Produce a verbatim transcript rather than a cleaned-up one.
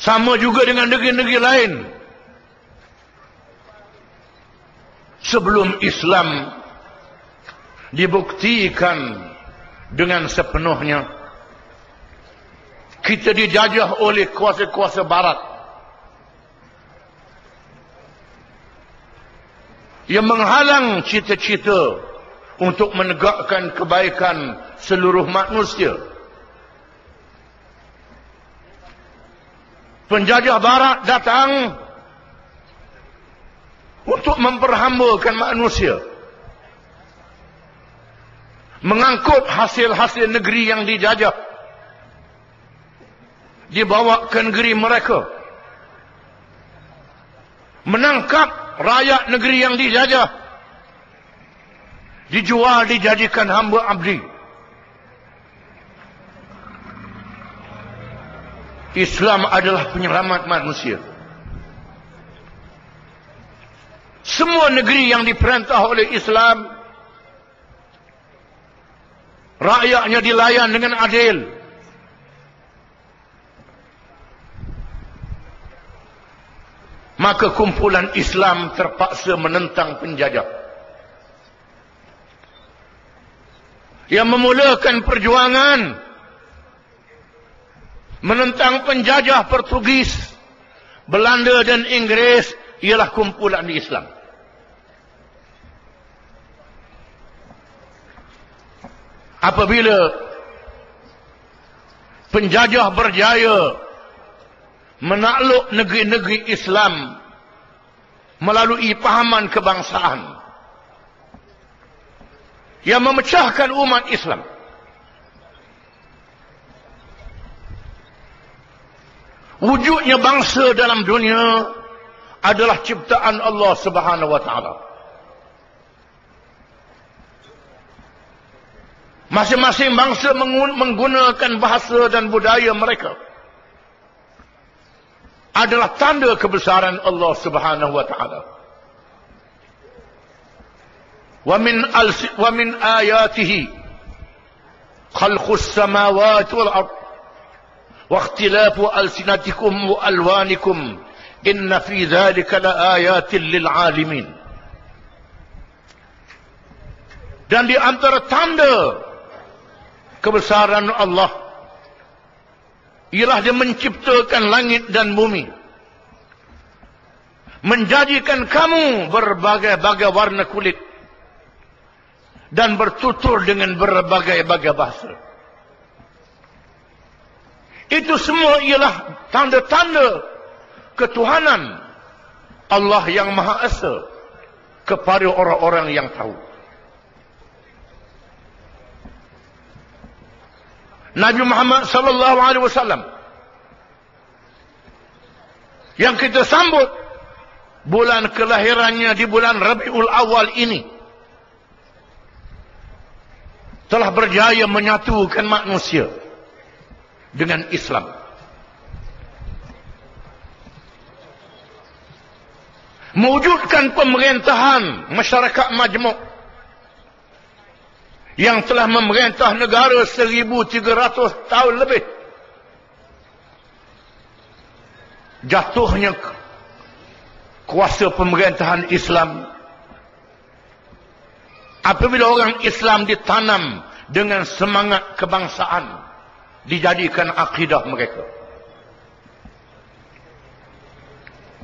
Sama juga dengan negeri-negeri lain. Sebelum Islam dibuktikan dengan sepenuhnya, kita dijajah oleh kuasa-kuasa barat yang menghalang cita-cita untuk menegakkan kebaikan seluruh manusia. Penjajah barat datang untuk memperhambakan manusia, mengangkut hasil-hasil negeri yang dijajah, dibawa ke negeri mereka, menangkap rakyat negeri yang dijajah, dijual, dijadikan hamba abdi. Islam adalah penyelamat manusia. Semua negeri yang diperintah oleh Islam, rakyatnya dilayan dengan adil. Maka kumpulan Islam terpaksa menentang penjajah. Yang memulakan perjuangan menentang penjajah Portugis, Belanda dan Inggris ialah kumpulan Islam. Apabila penjajah berjaya menakluk negeri-negeri Islam melalui pahaman kebangsaan yang memecahkan umat Islam, wujudnya bangsa dalam dunia adalah ciptaan Allah Subhanahu wa taala. Masing-masing bangsa menggunakan bahasa dan budaya mereka adalah tanda kebesaran Allah Subhanahu wa taala. Wa min wa min ayatihi khalqus samawati wal ard واختلاف ألسنتكم وألوانكم إن في ذلك لآيات للعالمين. Dan di antara tanda kebesaran Allah ialah Dia menciptakan langit dan bumi, menjadikan kamu berbagai-bagai warna kulit dan bertutur dengan berbagai-bagai bahasa. Itu semua ialah tanda-tanda ketuhanan Allah yang Maha Esa kepada orang-orang yang tahu. Nabi Muhammad sallallahu alaihi wasallam yang kita sambut bulan kelahirannya di bulan Rabiul Awal ini telah berjaya menyatukan manusia dengan Islam. Mewujudkan pemerintahan masyarakat majmuk yang telah memerintah negara seribu tiga ratus tahun lebih. Jatuhnya kuasa pemerintahan Islam apabila orang Islam ditanam dengan semangat kebangsaan, dijadikan akidah mereka.